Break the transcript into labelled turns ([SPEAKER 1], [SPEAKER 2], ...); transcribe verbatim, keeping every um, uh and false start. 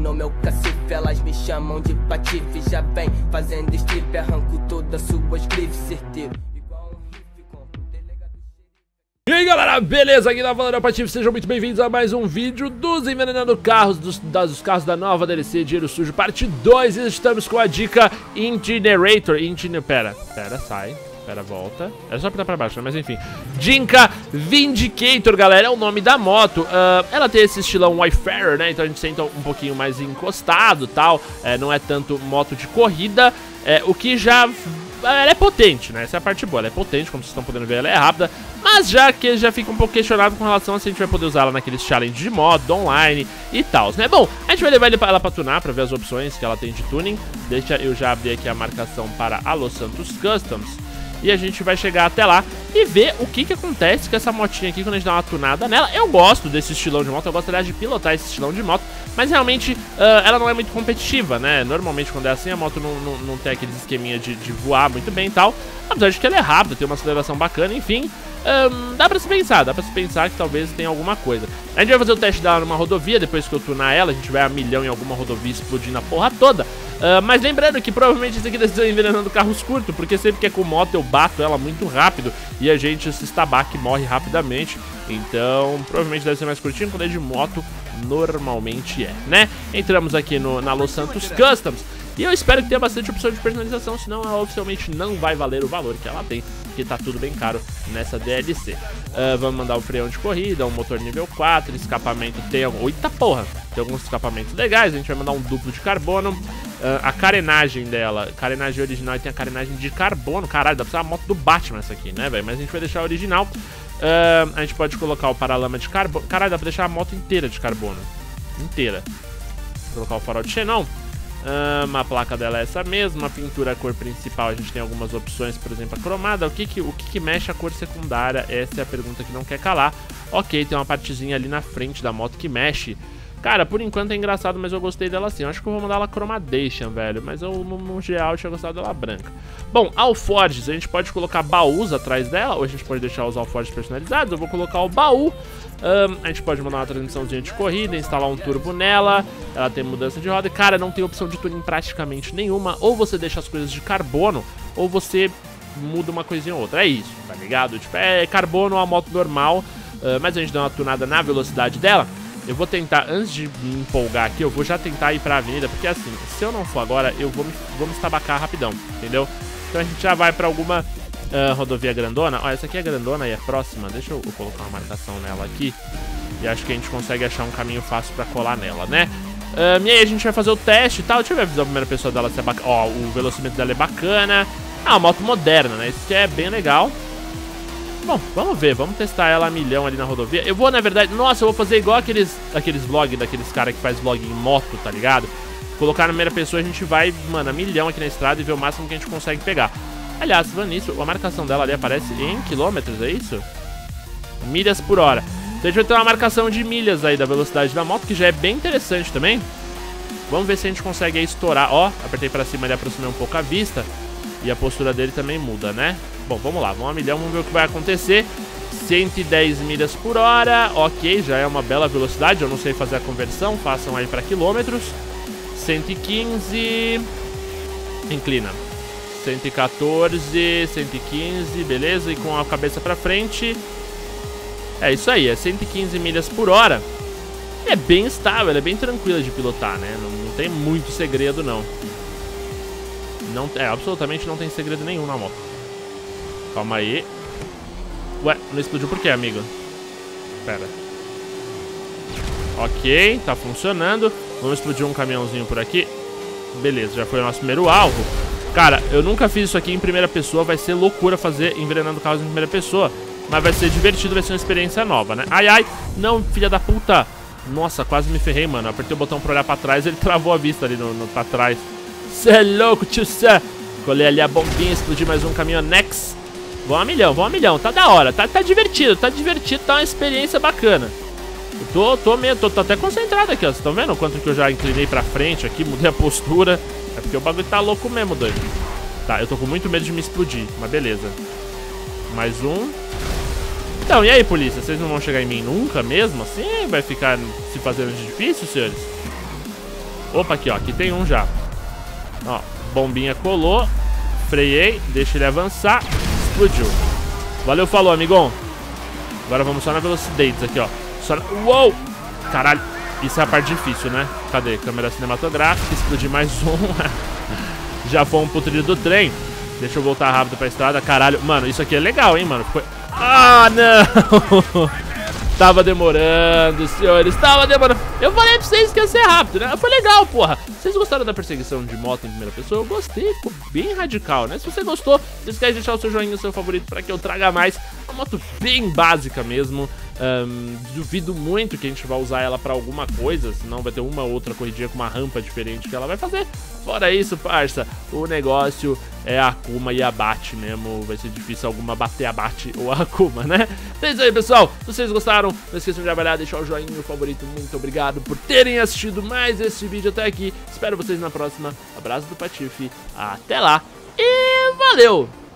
[SPEAKER 1] no meu cacife, elas me chamam de patife. Já vem fazendo strip, arranco todas suas grifes, certeiro.
[SPEAKER 2] E aí galera, beleza? Aqui na Valorant Patife, sejam muito bem-vindos a mais um vídeo dos Envenenando Carros, dos, das, carros da nova D L C Dinheiro Sujo, parte dois. E estamos com a dica Incinerator, Incine... Pera, pera, sai, pera, volta. É só apertar pra baixo, né? Mas enfim. Dica Vindicator, galera, é o nome da moto. uh, Ela tem esse estilão Wayfarer, né? Então a gente senta um pouquinho mais encostado e tal. é, Não é tanto moto de corrida, é, o que já... Ela é potente, né? Essa é a parte boa. Ela é potente, como vocês estão podendo ver, ela é rápida. Mas já que já fica um pouco questionado com relação a se a gente vai poder usar ela naqueles challenge de modo, online e tal, né? Bom, a gente vai levar ela pra tunar, pra ver as opções que ela tem de tuning. Deixa eu já abrir aqui a marcação para a Los Santos Customs. E a gente vai chegar até lá e ver o que que acontece com essa motinha aqui quando a gente dá uma tunada nela. Eu gosto desse estilão de moto, eu gosto, aliás, de pilotar esse estilão de moto. Mas realmente uh, ela não é muito competitiva, né? Normalmente quando é assim a moto não, não, não tem aqueles esqueminha de, de voar muito bem e tal. Apesar de que ela é rápida, tem uma aceleração bacana, enfim. Um, dá pra se pensar, dá pra se pensar que talvez tenha alguma coisa. A gente vai fazer o teste dela numa rodovia, depois que eu tunar ela, a gente vai a milhão em alguma rodovia explodindo a porra toda. Uh, mas lembrando que provavelmente esse aqui deve ser envenenando carros curtos, porque sempre que é com moto eu bato ela muito rápido e a gente se estabaca e morre rapidamente. Então provavelmente deve ser mais curtinho, quando é de moto normalmente é, né? Entramos aqui no, na Los Santos Customs. E eu espero que tenha bastante opção de personalização, senão ela oficialmente não vai valer o valor que ela tem, porque tá tudo bem caro nessa D L C. Uh, vamos mandar o freio de corrida, um motor nível quatro, escapamento tem... Eita porra! Tem alguns escapamentos legais, a gente vai mandar um duplo de carbono. Uh, a carenagem dela, carenagem original, e tem a carenagem de carbono. Caralho, dá pra ser uma moto do Batman essa aqui, né, velho? Mas a gente vai deixar a original. Uh, a gente pode colocar o paralama de carbono. Caralho, dá pra deixar a moto inteira de carbono. Inteira. Vou colocar o farol de xenon. Um, a placa dela é essa mesma, a pintura, a cor principal, a gente tem algumas opções, por exemplo, a cromada. O que que, o que que mexe a cor secundária? Essa é a pergunta que não quer calar. Ok, tem uma partezinha ali na frente da moto que mexe. Cara, por enquanto é engraçado, mas eu gostei dela assim. Eu acho que eu vou mandar ela Chromadation, velho. Mas eu, no, no geral, eu tinha gostado dela branca. Bom, alforjes, a gente pode colocar baús atrás dela, ou a gente pode deixar os alforjes personalizados. Eu vou colocar o baú. Um, a gente pode mandar uma transmissãozinha de corrida, instalar um turbo nela. Ela tem mudança de roda e, cara, não tem opção de tuning praticamente nenhuma. Ou você deixa as coisas de carbono, ou você muda uma coisinha ou outra. É isso, tá ligado? Tipo, é carbono ou a moto normal. uh, Mas a gente dá uma tunada na velocidade dela. Eu vou tentar, antes de me empolgar aqui, eu vou já tentar ir pra avenida, porque assim, se eu não for agora, eu vou me, vou me estabacar rapidão, entendeu? Então a gente já vai pra alguma uh, rodovia grandona. Ó, essa aqui é grandona e é próxima. Deixa eu, eu colocar uma marcação nela aqui. E acho que a gente consegue achar um caminho fácil pra colar nela, né? Uh, e aí a gente vai fazer o teste e tal. Deixa eu ver a visão da primeira pessoa dela se é bacana. Ó, o velocímetro dela é bacana. Ah, uma moto moderna, né? Isso que é bem legal. Bom, vamos ver, vamos testar ela a milhão ali na rodovia. Eu vou, na verdade, nossa, eu vou fazer igual aqueles, aqueles vlogs daqueles caras que faz vlog em moto, tá ligado? Colocar na primeira pessoa, a gente vai, mano, a milhão aqui na estrada e ver o máximo que a gente consegue pegar. Aliás, falando nisso, a marcação dela ali aparece em quilômetros, é isso? Milhas por hora. Então a gente vai ter uma marcação de milhas aí da velocidade da moto, que já é bem interessante também. Vamos ver se a gente consegue aí estourar. Ó, apertei pra cima e aproximei um pouco a vista. E a postura dele também muda, né? Bom, vamos lá, vamos a milhão, vamos ver o que vai acontecer. Cento e dez milhas por hora, ok, já é uma bela velocidade. Eu não sei fazer a conversão, façam aí para quilômetros. Cento e quinze. Inclina. Cento e quatorze, cento e quinze, beleza, e com a cabeça pra frente. É isso aí, é cento e quinze milhas por hora. É bem estável, é bem tranquila de pilotar, né? Não, não tem muito segredo, não. Não, é, absolutamente não tem segredo nenhum na moto. Calma aí. Ué, não explodiu por quê, amigo? Pera. Ok, tá funcionando. Vamos explodir um caminhãozinho por aqui. Beleza, já foi o nosso primeiro alvo. Cara, eu nunca fiz isso aqui em primeira pessoa. Vai ser loucura fazer envenenando carros em primeira pessoa. Mas vai ser divertido, vai ser uma experiência nova, né? Ai, ai, não, filha da puta. Nossa, quase me ferrei, mano. Apertei o botão pra olhar pra trás, ele travou a vista ali no, no, pra trás. Cê é louco, tio, cê. Colei ali a bombinha, explodi mais um caminhonex. Vamos a milhão, vamos a milhão. Tá da hora, tá, tá divertido, tá divertido, tá uma experiência bacana. Eu tô, tô meio, tô, tô até concentrado aqui, ó. Vocês estão vendo o quanto que eu já inclinei pra frente aqui, mudei a postura. É porque o bagulho tá louco mesmo, doido. Tá, eu tô com muito medo de me explodir, mas beleza. Mais um. Então, e aí, polícia? Vocês não vão chegar em mim nunca mesmo? Assim, vai ficar se fazendo de difícil, senhores? Opa, aqui, ó. Aqui tem um já. Ó, bombinha colou. Freiei, deixa ele avançar. Explodiu. Valeu, falou, amigão. Agora vamos só na velocidade aqui, ó. Só na... Uou! Caralho, isso é a parte difícil, né? Cadê? Câmera cinematográfica, explodir mais um. Já fomos pro trilho do trem. Deixa eu voltar rápido pra estrada. Caralho, mano, isso aqui é legal, hein, mano. Ficou... Ah, não! Tava demorando, senhores, tava demorando. Eu falei pra vocês que ia ser rápido, né? Foi legal, porra. Vocês gostaram da perseguição de moto em primeira pessoa? Eu gostei, ficou bem radical, né? Se você gostou, não esquece de deixar o seu joinha, o seu favorito, pra que eu traga mais. Uma moto bem básica mesmo. Um, duvido muito que a gente vai usar ela pra alguma coisa, senão vai ter uma ou outra corridinha com uma rampa diferente que ela vai fazer. Fora isso, parça, o negócio é a Akuma e a Bate mesmo. Vai ser difícil alguma bater a Bate ou a Akuma, né? É isso aí, pessoal. Se vocês gostaram, não esqueçam de avaliar, deixar o joinha, o favorito. Muito obrigado por terem assistido mais esse vídeo até aqui. Espero vocês na próxima. Abraço do Patife. Até lá e valeu!